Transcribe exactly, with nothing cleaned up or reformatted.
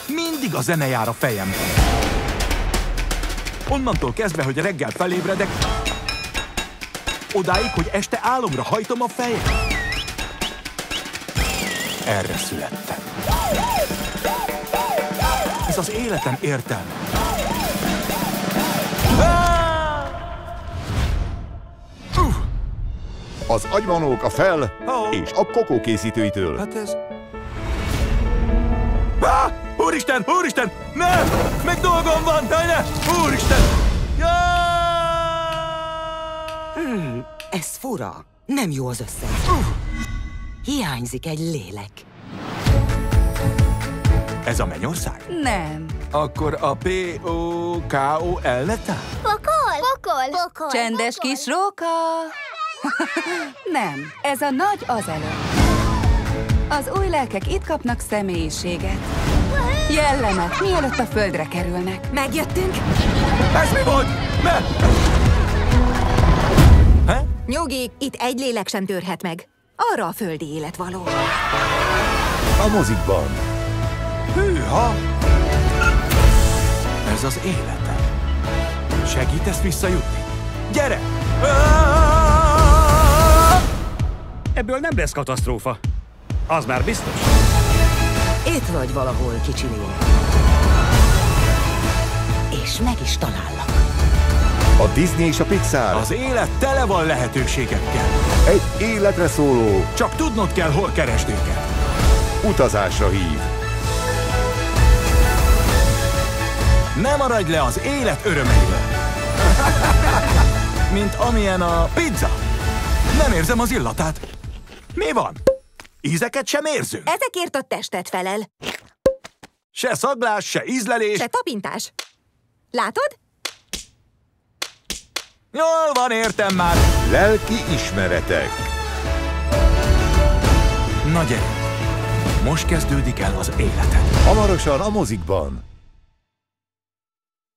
mindig a zene jár a fejemben. Onnantól kezdve, hogy reggel felébredek, odáig, hogy este álomra hajtom a fejem. Erre születtem. Ez az életem értelme. Az agymanók a Fel és a Kokó készítőitől. Hát ez... Ah! Úristen! Úristen! Nem! Meg dolgom van! De ne! Úristen! Ja! Hmm, ez fura. Nem jó az összeg. Uh. Hiányzik egy lélek. Ez a mennyország? Nem. Akkor a P O K O L letál? Pokol! Pokol! Pokol! Csendes Pokol. kis róka! Nem, ez a nagy azelőtt. Az új lelkek itt kapnak személyiséget. Jellemet, mielőtt a földre kerülnek. Megjöttünk? Ez mi volt? Ne! He? Nyugi, itt egy lélek sem törhet meg. Arra a földi élet való. A mozikban. Hűha! Ez az életem. Segítesz visszajutni? Gyere! Ebből nem lesz katasztrófa. Az már biztos. Itt vagy valahol, kicsi lélek. És meg is talállak. A Disney és a Pixar. Az élet tele van lehetőségekkel. Egy életre szóló, Csak tudnod kell, hol keresd őket. utazásra hív. Ne maradj le az élet örömeiről. Mint amilyen a pizza. Nem érzem az illatát. Mi van? Ízeket sem érzünk. Ezekért a testet felel. Se szaglás, se ízlelés. Se tapintás. Látod? Jól van, értem már. Lelki ismeretek. Na gyere. Most kezdődik el az életed. Hamarosan a mozikban.